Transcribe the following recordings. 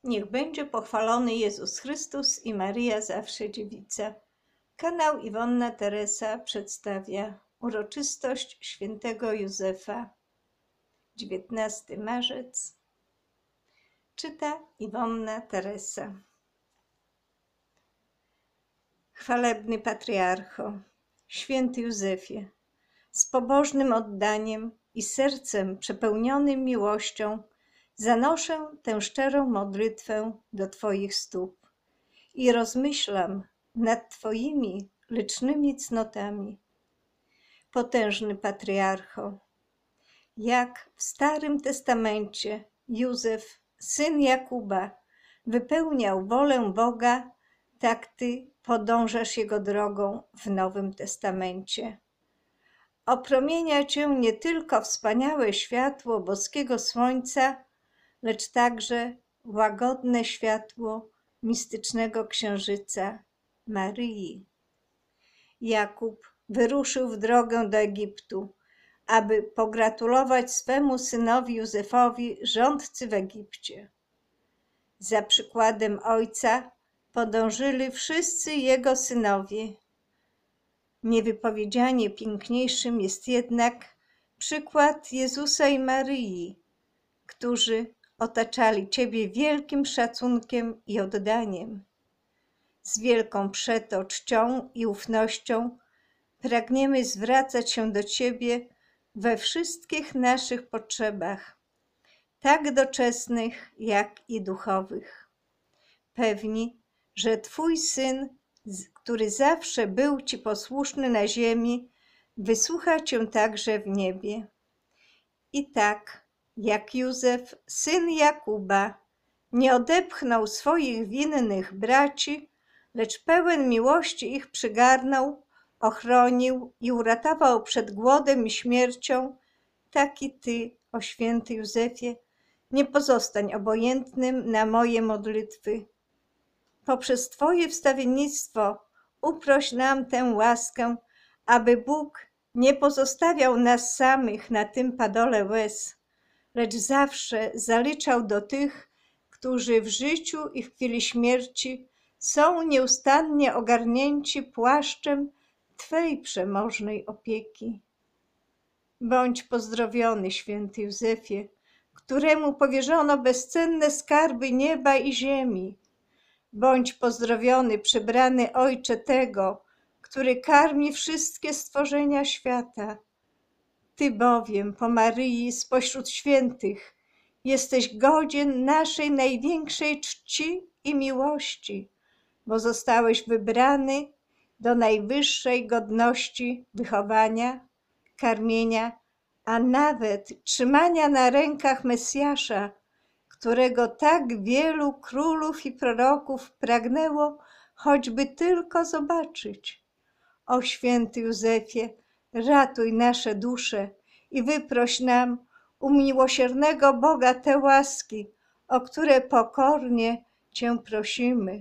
Niech będzie pochwalony Jezus Chrystus i Maryja zawsze dziewica. Kanał Iwonna Teresa przedstawia uroczystość świętego Józefa. 19 marzec. Czyta Iwonna Teresa. Chwalebny patriarcho, święty Józefie, z pobożnym oddaniem i sercem przepełnionym miłością zanoszę tę szczerą modlitwę do Twoich stóp i rozmyślam nad Twoimi licznymi cnotami. Potężny patriarcho, jak w Starym Testamencie Józef, syn Jakuba, wypełniał wolę Boga, tak Ty podążasz Jego drogą w Nowym Testamencie. Opromienia Cię nie tylko wspaniałe światło boskiego słońca, lecz także łagodne światło mistycznego księżyca Maryi. Jakub wyruszył w drogę do Egiptu, aby pogratulować swemu synowi Józefowi, rządcy w Egipcie. Za przykładem ojca podążyli wszyscy jego synowie. Niewypowiedzianie piękniejszym jest jednak przykład Jezusa i Maryi, którzy otaczali Ciebie wielkim szacunkiem i oddaniem. Z wielką przeto czcią i ufnością pragniemy zwracać się do Ciebie we wszystkich naszych potrzebach, tak doczesnych, jak i duchowych. Pewni, że Twój Syn, który zawsze był Ci posłuszny na ziemi, wysłucha Cię także w niebie. I tak, jak Józef, syn Jakuba, nie odepchnął swoich winnych braci, lecz pełen miłości ich przygarnął, ochronił i uratował przed głodem i śmiercią, tak i Ty, o święty Józefie, nie pozostań obojętnym na moje modlitwy. Poprzez Twoje wstawiennictwo uproś nam tę łaskę, aby Bóg nie pozostawiał nas samych na tym padole łez, lecz zawsze zaliczał do tych, którzy w życiu i w chwili śmierci są nieustannie ogarnięci płaszczem Twej przemożnej opieki. Bądź pozdrowiony, święty Józefie, któremu powierzono bezcenne skarby nieba i ziemi. Bądź pozdrowiony, przybrany Ojcze tego, który karmi wszystkie stworzenia świata. Ty bowiem, po Maryi spośród świętych, jesteś godzien naszej największej czci i miłości, bo zostałeś wybrany do najwyższej godności wychowania, karmienia, a nawet trzymania na rękach Mesjasza, którego tak wielu królów i proroków pragnęło choćby tylko zobaczyć. O święty Józefie, ratuj nasze dusze i wyproś nam u miłosiernego Boga te łaski, o które pokornie Cię prosimy.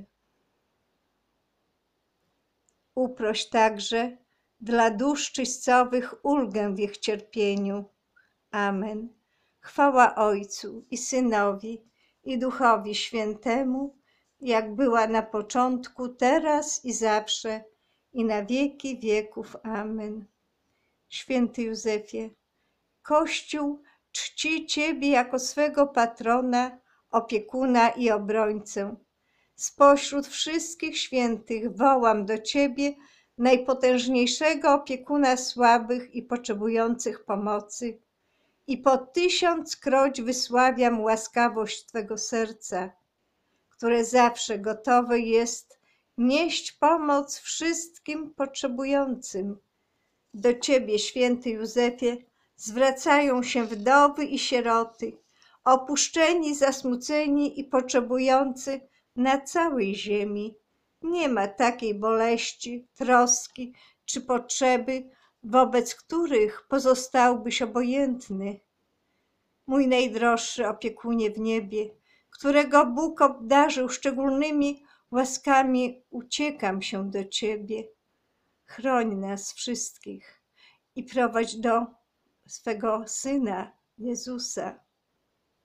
Uproś także dla dusz czyścowych ulgę w ich cierpieniu. Amen. Chwała Ojcu i Synowi, i Duchowi Świętemu, jak była na początku, teraz i zawsze, i na wieki wieków. Amen. Święty Józefie, Kościół czci Ciebie jako swego patrona, opiekuna i obrońcę. Spośród wszystkich świętych wołam do Ciebie, najpotężniejszego opiekuna słabych i potrzebujących pomocy, i po 1000-kroć wysławiam łaskawość Twego serca, które zawsze gotowe jest nieść pomoc wszystkim potrzebującym. Do Ciebie, święty Józefie, zwracają się wdowy i sieroty, opuszczeni, zasmuceni i potrzebujący na całej ziemi. Nie ma takiej boleści, troski czy potrzeby, wobec których pozostałbyś obojętny. Mój najdroższy opiekunie w niebie, którego Bóg obdarzył szczególnymi łaskami, uciekam się do Ciebie. Chroń nas wszystkich i prowadź do swego Syna Jezusa.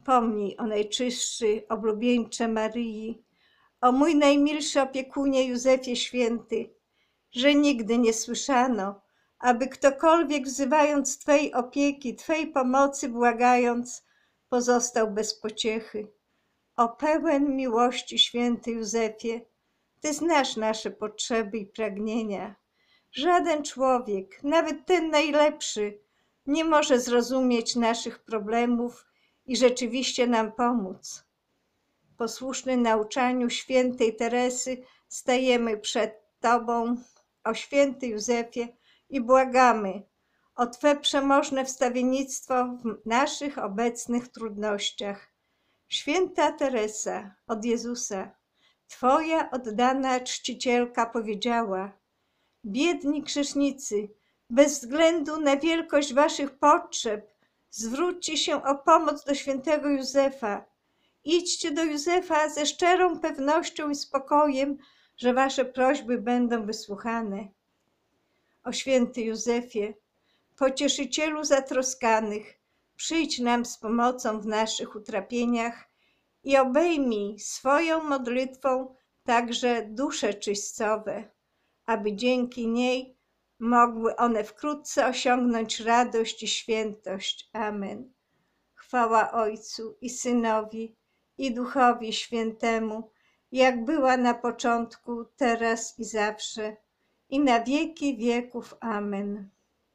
Pomnij o najczystszy oblubieńcze Maryi, o mój najmilszy opiekunie Józefie Święty, że nigdy nie słyszano, aby ktokolwiek wzywając Twej opieki, Twej pomocy błagając, pozostał bez pociechy. O pełen miłości Święty Józefie, Ty znasz nasze potrzeby i pragnienia. Żaden człowiek, nawet ten najlepszy, nie może zrozumieć naszych problemów i rzeczywiście nam pomóc. Posłuszny nauczaniu świętej Teresy, stajemy przed Tobą, o Święty Józefie, i błagamy o Twe przemożne wstawiennictwo w naszych obecnych trudnościach. Święta Teresa od Jezusa, Twoja oddana czcicielka, powiedziała: biedni grzesznicy, bez względu na wielkość waszych potrzeb, zwróćcie się o pomoc do świętego Józefa. Idźcie do Józefa ze szczerą pewnością i spokojem, że wasze prośby będą wysłuchane. O święty Józefie, pocieszycielu zatroskanych, przyjdź nam z pomocą w naszych utrapieniach i obejmij swoją modlitwą także dusze czyścowe, aby dzięki niej mogły one wkrótce osiągnąć radość i świętość. Amen. Chwała Ojcu i Synowi, i Duchowi Świętemu, jak była na początku, teraz i zawsze, i na wieki wieków. Amen.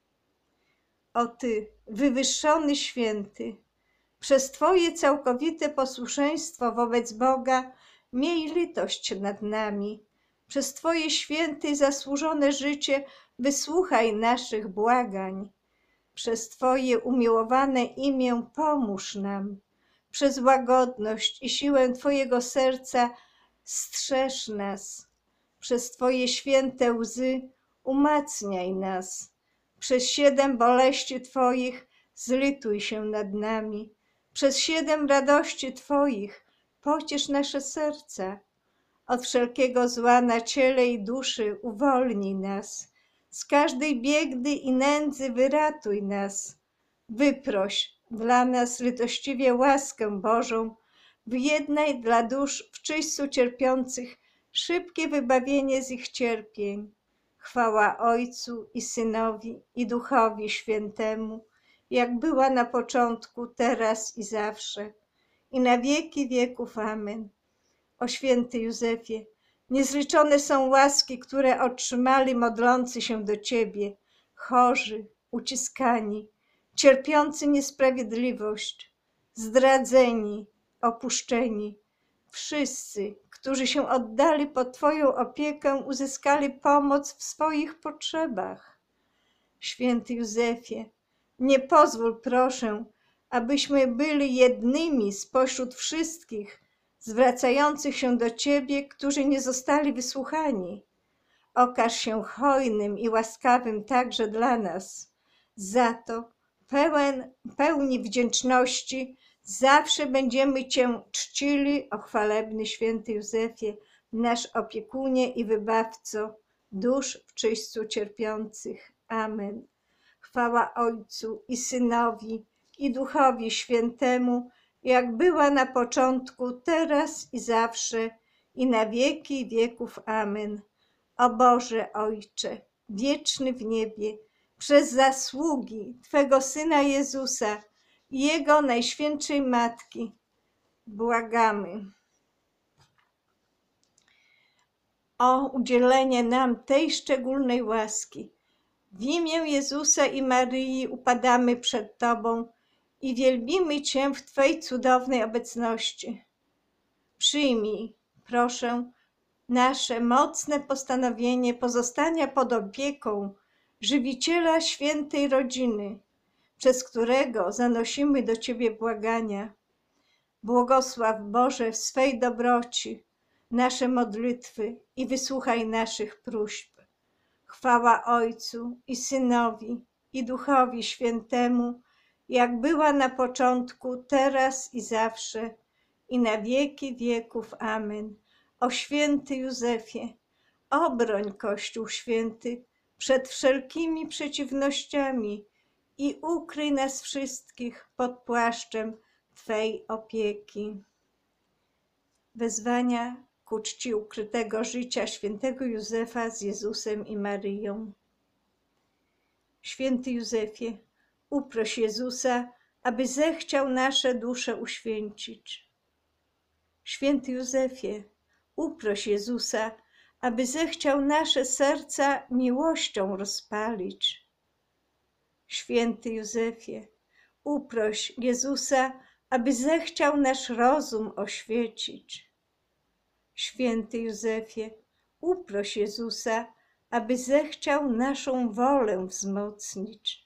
O Ty, wywyższony Święty, przez Twoje całkowite posłuszeństwo wobec Boga miej litość nad nami. Przez Twoje święte i zasłużone życie wysłuchaj naszych błagań. Przez Twoje umiłowane imię pomóż nam. Przez łagodność i siłę Twojego serca strzeż nas. Przez Twoje święte łzy umacniaj nas. Przez 7 boleści Twoich zlituj się nad nami. Przez 7 radości Twoich pociesz nasze serca. Od wszelkiego zła na ciele i duszy uwolnij nas. Z każdej biedy i nędzy wyratuj nas. Wyproś dla nas litościwie łaskę Bożą. Wyjednaj dla dusz w czyśćcu cierpiących szybkie wybawienie z ich cierpień. Chwała Ojcu i Synowi, i Duchowi Świętemu, jak była na początku, teraz i zawsze, i na wieki wieków. Amen. O święty Józefie, niezliczone są łaski, które otrzymali modlący się do Ciebie, chorzy, uciskani, cierpiący niesprawiedliwość, zdradzeni, opuszczeni. Wszyscy, którzy się oddali pod Twoją opiekę, uzyskali pomoc w swoich potrzebach. Święty Józefie, nie pozwól, proszę, abyśmy byli jednymi spośród wszystkich zwracających się do Ciebie, którzy nie zostali wysłuchani. Okaż się hojnym i łaskawym także dla nas. Za to, pełni wdzięczności, zawsze będziemy Cię czcili, o chwalebny święty Józefie, nasz opiekunie i wybawco dusz w czyśćcu cierpiących. Amen. Chwała Ojcu i Synowi, i Duchowi Świętemu, jak była na początku, teraz i zawsze, i na wieki wieków. Amen. O Boże Ojcze, wieczny w niebie, przez zasługi Twego Syna Jezusa i Jego Najświętszej Matki, błagamy o udzielenie nam tej szczególnej łaski. W imię Jezusa i Maryi upadamy przed Tobą i wielbimy Cię w Twej cudownej obecności. Przyjmij, proszę, nasze mocne postanowienie pozostania pod opieką żywiciela świętej rodziny, przez którego zanosimy do Ciebie błagania. Błogosław Boże w swej dobroci nasze modlitwy i wysłuchaj naszych próśb. Chwała Ojcu i Synowi, i Duchowi Świętemu, jak była na początku, teraz i zawsze, i na wieki wieków. Amen. O święty Józefie, obroń Kościół święty przed wszelkimi przeciwnościami i ukryj nas wszystkich pod płaszczem Twej opieki. Wezwania ku czci ukrytego życia świętego Józefa z Jezusem i Maryją. Święty Józefie, uproś Jezusa, aby zechciał nasze dusze uświęcić. Święty Józefie, uproś Jezusa, aby zechciał nasze serca miłością rozpalić. Święty Józefie, uproś Jezusa, aby zechciał nasz rozum oświecić. Święty Józefie, uproś Jezusa, aby zechciał naszą wolę wzmocnić.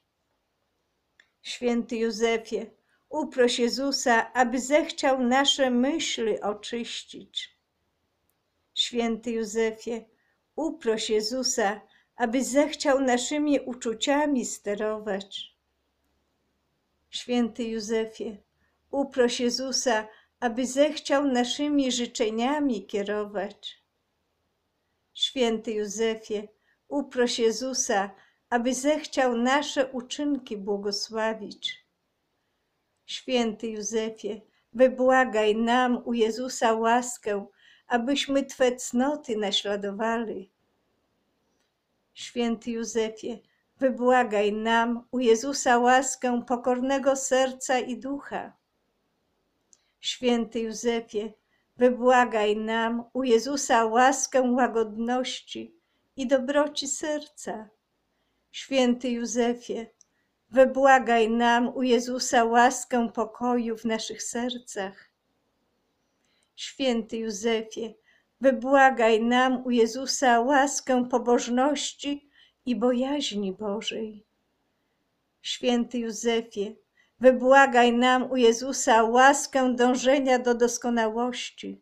Święty Józefie, uproś Jezusa, aby zechciał nasze myśli oczyścić. Święty Józefie, uproś Jezusa, aby zechciał naszymi uczuciami sterować. Święty Józefie, uproś Jezusa, aby zechciał naszymi życzeniami kierować. Święty Józefie, uproś Jezusa, aby zechciał nasze uczynki błogosławić. Święty Józefie, wybłagaj nam u Jezusa łaskę, abyśmy Twe cnoty naśladowali. Święty Józefie, wybłagaj nam u Jezusa łaskę pokornego serca i ducha. Święty Józefie, wybłagaj nam u Jezusa łaskę łagodności i dobroci serca. Święty Józefie, wybłagaj nam u Jezusa łaskę pokoju w naszych sercach. Święty Józefie, wybłagaj nam u Jezusa łaskę pobożności i bojaźni Bożej. Święty Józefie, wybłagaj nam u Jezusa łaskę dążenia do doskonałości.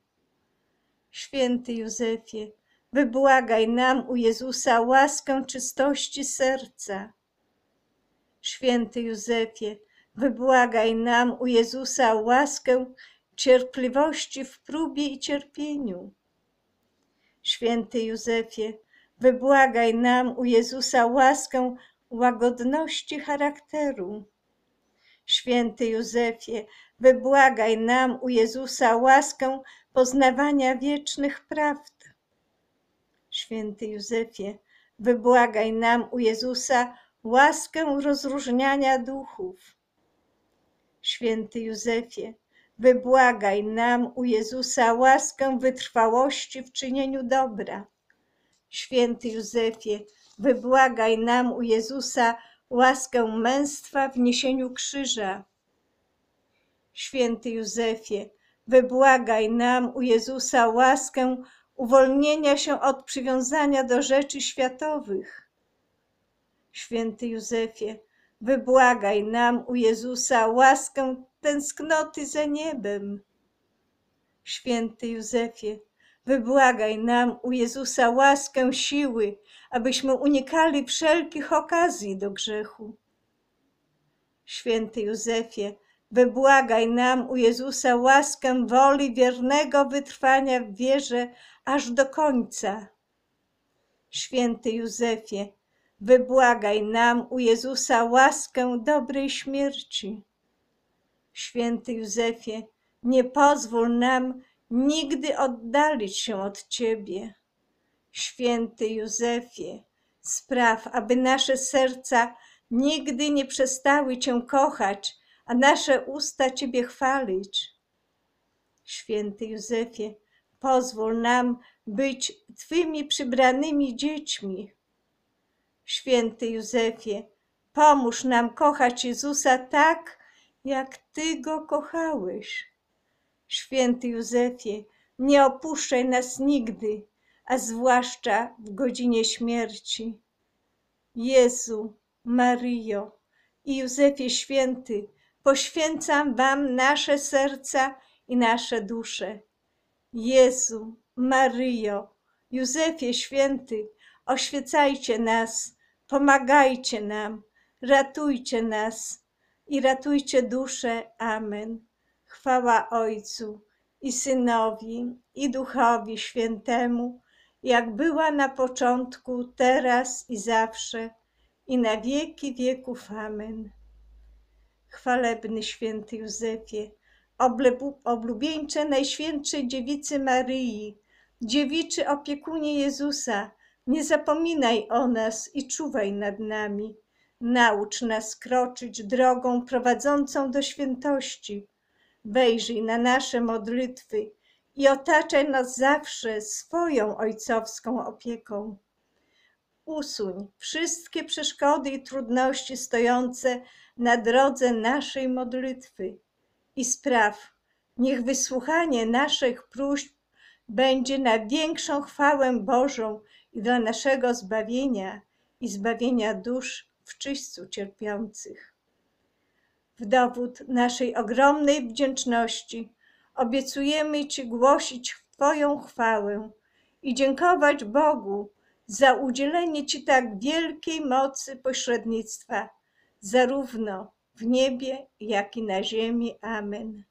Święty Józefie, wybłagaj nam u Jezusa łaskę czystości serca. Święty Józefie, wybłagaj nam u Jezusa łaskę cierpliwości w próbie i cierpieniu. Święty Józefie, wybłagaj nam u Jezusa łaskę łagodności charakteru. Święty Józefie, wybłagaj nam u Jezusa łaskę poznawania wiecznych prawd. Święty Józefie, wybłagaj nam u Jezusa łaskę rozróżniania duchów. Święty Józefie, wybłagaj nam u Jezusa łaskę wytrwałości w czynieniu dobra. Święty Józefie, wybłagaj nam u Jezusa łaskę męstwa w niesieniu krzyża. Święty Józefie, wybłagaj nam u Jezusa łaskę uwolnienia się od przywiązania do rzeczy światowych. Święty Józefie, wybłagaj nam u Jezusa łaskę tęsknoty za niebem. Święty Józefie, wybłagaj nam u Jezusa łaskę siły, abyśmy unikali wszelkich okazji do grzechu. Święty Józefie, wybłagaj nam u Jezusa łaskę woli wiernego wytrwania w wierze aż do końca. Święty Józefie, wybłagaj nam u Jezusa łaskę dobrej śmierci. Święty Józefie, nie pozwól nam nigdy oddalić się od Ciebie. Święty Józefie, spraw, aby nasze serca nigdy nie przestały Cię kochać, a nasze usta Ciebie chwalić. Święty Józefie, pozwól nam być Twymi przybranymi dziećmi. Święty Józefie, pomóż nam kochać Jezusa tak, jak Ty Go kochałeś. Święty Józefie, nie opuszczaj nas nigdy, a zwłaszcza w godzinie śmierci. Jezu, Maryjo i Józefie Święty, poświęcam Wam nasze serca i nasze dusze. Jezu, Maryjo, Józefie Święty, oświecajcie nas, pomagajcie nam, ratujcie nas i ratujcie dusze. Amen. Chwała Ojcu i Synowi, i Duchowi Świętemu, jak była na początku, teraz i zawsze, i na wieki wieków. Amen. Chwalebny święty Józefie, oblubieńcze Najświętszej Dziewicy Maryi, dziewiczy opiekunie Jezusa, nie zapominaj o nas i czuwaj nad nami. Naucz nas kroczyć drogą prowadzącą do świętości. Wejrzyj na nasze modlitwy i otaczaj nas zawsze swoją ojcowską opieką. Usuń wszystkie przeszkody i trudności stojące na drodze naszej modlitwy i spraw, niech wysłuchanie naszych próśb będzie na większą chwałę Bożą i dla naszego zbawienia i zbawienia dusz w czyśćcu cierpiących. W dowód naszej ogromnej wdzięczności obiecujemy Ci głosić Twoją chwałę i dziękować Bogu za udzielenie Ci tak wielkiej mocy pośrednictwa, zarówno w niebie, jak i na ziemi. Amen.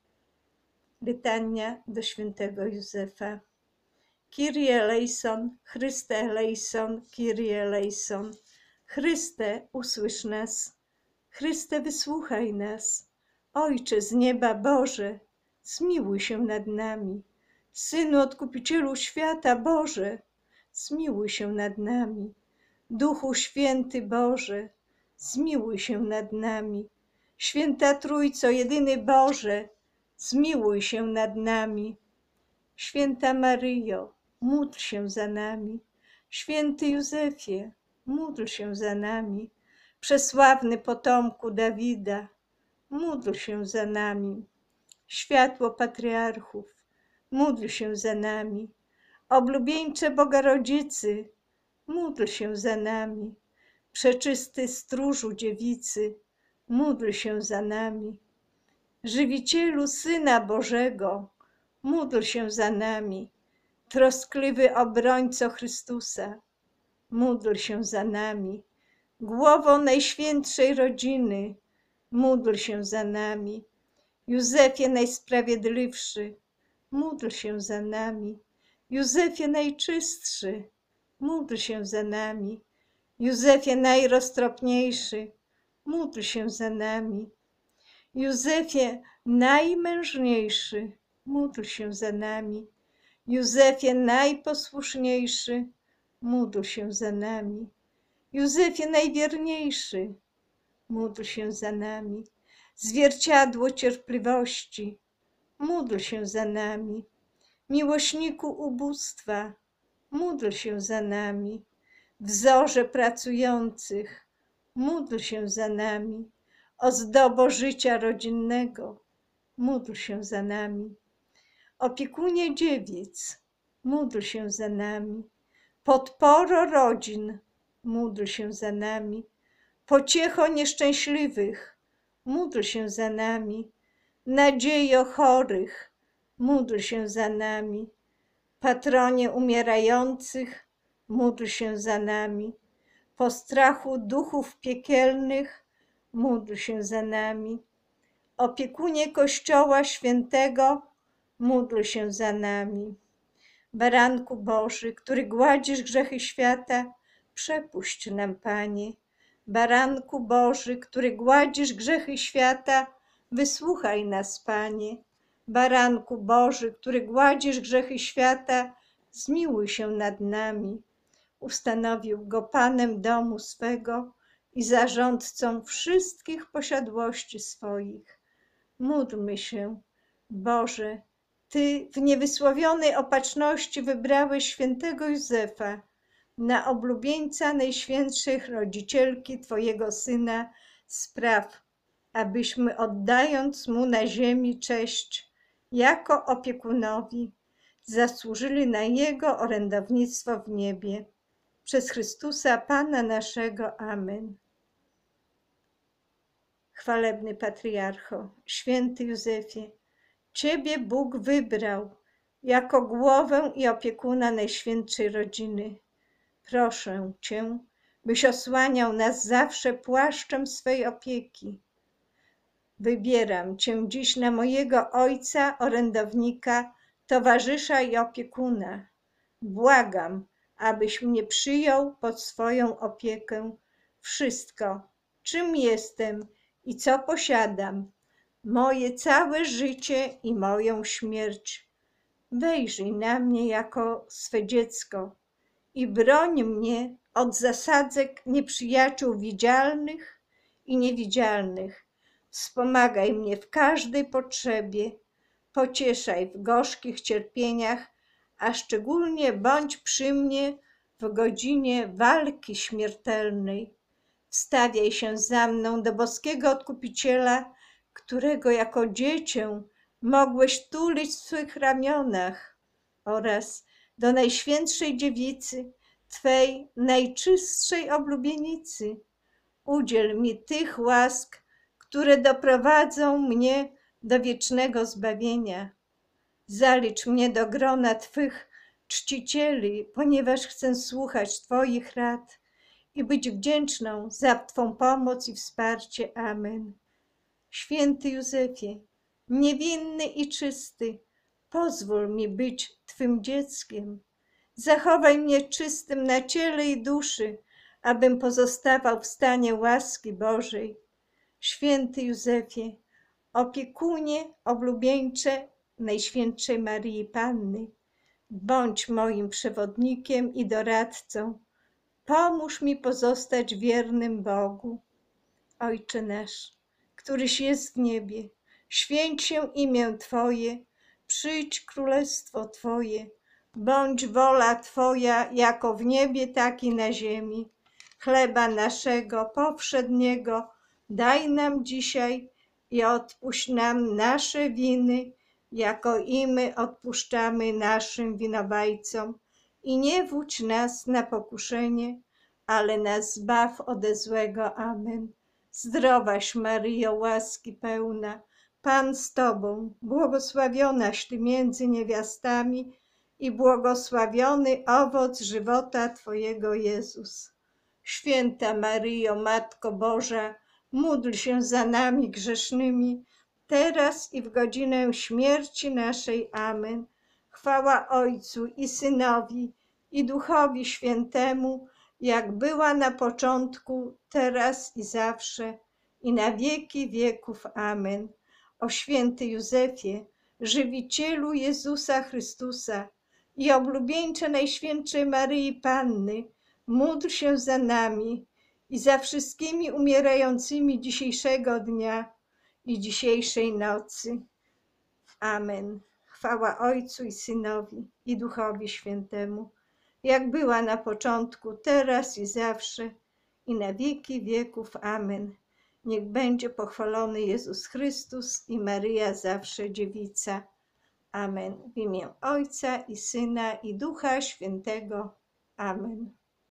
Litania do świętego Józefa. Kyrie eleison, Chryste eleison, Kyrie eleison. Chryste, usłysz nas. Chryste, wysłuchaj nas. Ojcze z nieba Boże, zmiłuj się nad nami. Synu Odkupicielu świata Boże, zmiłuj się nad nami. Duchu Święty Boże, zmiłuj się nad nami. Święta Trójco, jedyny Boże, zmiłuj się nad nami. Święta Maryjo, módl się za nami. Święty Józefie, módl się za nami. Przesławny potomku Dawida, módl się za nami. Światło patriarchów, módl się za nami. Oblubieńcze Boga Rodzicy, módl się za nami. Przeczysty stróżu dziewicy, módl się za nami. Żywicielu Syna Bożego, módl się za nami. Troskliwy obrońco Chrystusa, módl się za nami. Głowo Najświętszej Rodziny, módl się za nami. Józefie Najsprawiedliwszy, módl się za nami. Józefie Najczystszy, módl się za nami. Józefie Najroztropniejszy, módl się za nami. Józefie Najmężniejszy, módl się za nami. Józefie Najposłuszniejszy, módl się za nami. Józefie Najwierniejszy, módl się za nami. Zwierciadło cierpliwości, módl się za nami. Miłośniku ubóstwa, módl się za nami. Wzorze pracujących, módl się za nami. Ozdobo życia rodzinnego, módl się za nami. Opiekunie dziewic, módl się za nami. Podporo rodzin, módl się za nami. Pociecho nieszczęśliwych, módl się za nami. Nadziejo chorych, módl się za nami. Patronie umierających, módl się za nami. Postrachu duchów piekielnych, módl się za nami. Opiekunie Kościoła Świętego, módl się za nami. Baranku Boży, który gładzisz grzechy świata, przepuść nam, Panie. Baranku Boży, który gładzisz grzechy świata, wysłuchaj nas, Panie. Baranku Boży, który gładzisz grzechy świata, zmiłuj się nad nami. Ustanowił go Panem domu swego i zarządcą wszystkich posiadłości swoich. Módlmy się, Boże, Ty w niewysłowionej opatrzności wybrałeś świętego Józefa na oblubieńca Najświętszej Rodzicielki Twojego Syna, spraw, abyśmy oddając Mu na ziemi cześć jako opiekunowi, zasłużyli na Jego orędownictwo w niebie. Przez Chrystusa Pana naszego. Amen. Chwalebny Patriarcho, święty Józefie, Ciebie Bóg wybrał jako głowę i opiekuna Najświętszej Rodziny. Proszę Cię, byś osłaniał nas zawsze płaszczem swej opieki. Wybieram Cię dziś na mojego ojca, orędownika, towarzysza i opiekuna. Błagam, abyś mnie przyjął pod swoją opiekę. Wszystko, czym jestem i co posiadam, moje całe życie i moją śmierć. Wejrzyj na mnie jako swe dziecko i broń mnie od zasadzek nieprzyjaciół widzialnych i niewidzialnych. Wspomagaj mnie w każdej potrzebie, pocieszaj w gorzkich cierpieniach, a szczególnie bądź przy mnie w godzinie walki śmiertelnej. Wstawiaj się za mną do boskiego Odkupiciela, którego jako dziecię mogłeś tulić w swych ramionach, oraz do Najświętszej Dziewicy, Twej najczystszej oblubienicy. Udziel mi tych łask, które doprowadzą mnie do wiecznego zbawienia. Zalicz mnie do grona Twych czcicieli, ponieważ chcę słuchać Twoich rad i być wdzięczną za Twą pomoc i wsparcie. Amen. Święty Józefie, niewinny i czysty, pozwól mi być Twym dzieckiem. Zachowaj mnie czystym na ciele i duszy, abym pozostawał w stanie łaski Bożej. Święty Józefie, opiekunie, oblubieńcze Najświętszej Maryi Panny, bądź moim przewodnikiem i doradcą. Pomóż mi pozostać wiernym Bogu. Ojcze nasz, któryś jest w niebie, święć się imię Twoje, przyjdź królestwo Twoje, bądź wola Twoja jako w niebie, tak i na ziemi. Chleba naszego powszedniego daj nam dzisiaj i odpuść nam nasze winy, jako i my odpuszczamy naszym winowajcom. I nie wódź nas na pokuszenie, ale nas zbaw ode złego. Amen. Zdrowaś Maryjo, łaski pełna, Pan z Tobą, błogosławionaś Ty między niewiastami i błogosławiony owoc żywota Twojego, Jezus. Święta Maryjo, Matko Boża, módl się za nami grzesznymi, teraz i w godzinę śmierci naszej. Amen. Chwała Ojcu i Synowi, i Duchowi Świętemu, jak była na początku, teraz i zawsze, i na wieki wieków. Amen. O święty Józefie, żywicielu Jezusa Chrystusa i oblubieńcze Najświętszej Maryi Panny, módl się za nami i za wszystkimi umierającymi dzisiejszego dnia i dzisiejszej nocy. Amen. Chwała Ojcu i Synowi, i Duchowi Świętemu, jak była na początku, teraz i zawsze, i na wieki wieków. Amen. Niech będzie pochwalony Jezus Chrystus i Maryja zawsze dziewica. Amen. W imię Ojca i Syna, i Ducha Świętego. Amen.